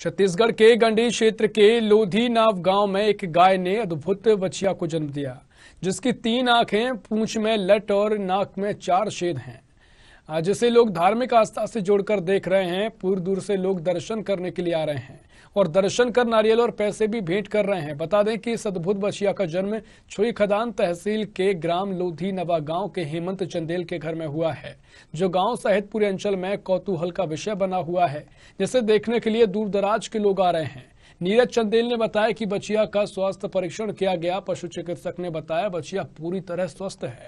छत्तीसगढ़ के गंडी क्षेत्र के लोधीनाव गांव में एक गाय ने अद्भुत बछिया को जन्म दिया, जिसकी 3 आंखें, पूंछ में लट और नाक में 4 छेद हैं, जिसे लोग धार्मिक आस्था से जोड़कर देख रहे हैं। दूर दूर से लोग दर्शन करने के लिए आ रहे हैं और दर्शन कर नारियल और पैसे भी भेंट कर रहे हैं। बता दें कि इस अद्भुत बछिया का जन्म छुईखदान तहसील के ग्राम लोधीनवा गांव के हेमंत चंदेल के घर में हुआ है, जो गांव सहित पूरे अंचल में कौतूहल का विषय बना हुआ है, जिसे देखने के लिए दूर दराज के लोग आ रहे हैं। नीरज चंदेल ने बताया कि बछिया का स्वास्थ्य परीक्षण किया गया। पशु चिकित्सक ने बताया बछिया पूरी तरह स्वस्थ है।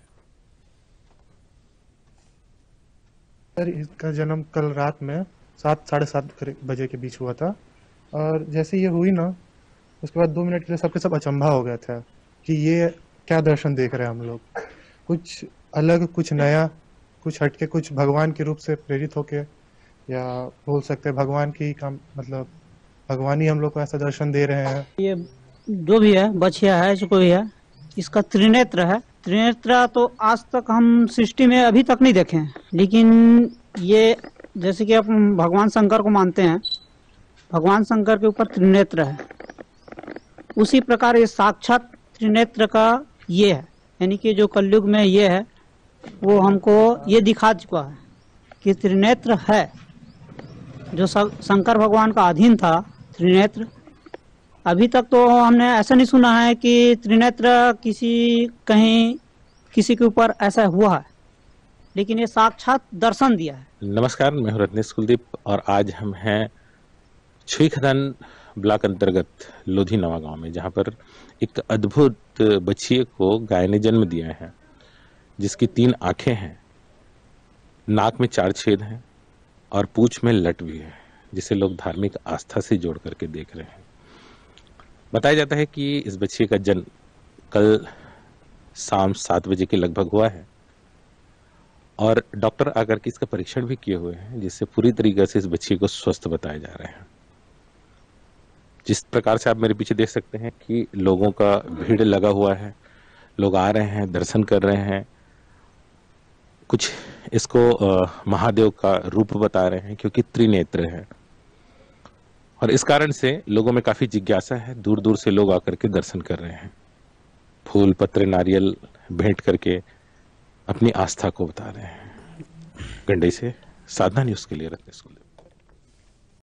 सर, इसका जन्म कल रात में 7 साढ़े 7 बजे के बीच हुआ था और जैसे ये हुई ना, उसके बाद 2 मिनट के लिए सबके सब अचंभा हो गया था कि ये क्या दर्शन देख रहे हैं हम लोग। कुछ अलग, कुछ नया, कुछ हटके, कुछ भगवान के रूप से प्रेरित होके, या बोल सकते हैं भगवान की काम, मतलब भगवान ही हम लोग को ऐसा दर्शन दे रहे हैं। ये जो भी है बछिया है, जो कोई है, इसका त्रिनेत्र है। त्रिनेत्र तो आज तक हम सृष्टि में अभी तक नहीं देखे हैं, लेकिन ये जैसे कि आप भगवान शंकर को मानते हैं, भगवान शंकर के ऊपर त्रिनेत्र है, उसी प्रकार ये साक्षात त्रिनेत्र का ये है, यानी कि जो कलयुग में ये है वो हमको ये दिखा चुका है कि त्रिनेत्र है। जो शंकर भगवान का अधीन था त्रिनेत्र, अभी तक तो हमने ऐसा नहीं सुना है कि त्रिनेत्र कहीं किसी के ऊपर ऐसा हुआ है, लेकिन ये साक्षात दर्शन दिया है। नमस्कार, मैं हूं रत्नेश कुलदीप और आज हम हैं छुईखदान ब्लॉक अंतर्गत लोधीनवा गांव में, जहां पर एक अद्भुत बछिए को गाय ने जन्म दिया है, जिसकी 3 आंखें हैं, नाक में 4 छेद हैं और पूंछ में लट भी है, जिसे लोग धार्मिक आस्था से जोड़ करके देख रहे हैं। बताया जाता है कि इस बच्चे का जन्म कल शाम 7 बजे के लगभग हुआ है और डॉक्टर आकर के इसका परीक्षण भी किए हुए हैं, जिससे पूरी तरीके से इस बच्चे को स्वस्थ बताया जा रहे हैं। जिस प्रकार से आप मेरे पीछे देख सकते हैं कि लोगों का भीड़ लगा हुआ है, लोग आ रहे हैं, दर्शन कर रहे हैं, कुछ इसको महादेव का रूप बता रहे हैं क्योंकि त्रिनेत्र है और इस कारण से लोगों में काफी जिज्ञासा है। दूर दूर से लोग आकर के दर्शन कर रहे हैं, फूल पत्र नारियल भेंट करके अपनी आस्था को बता रहे हैं। गंडई से साधना न्यूज के लिए रत्नेश कुलदीप।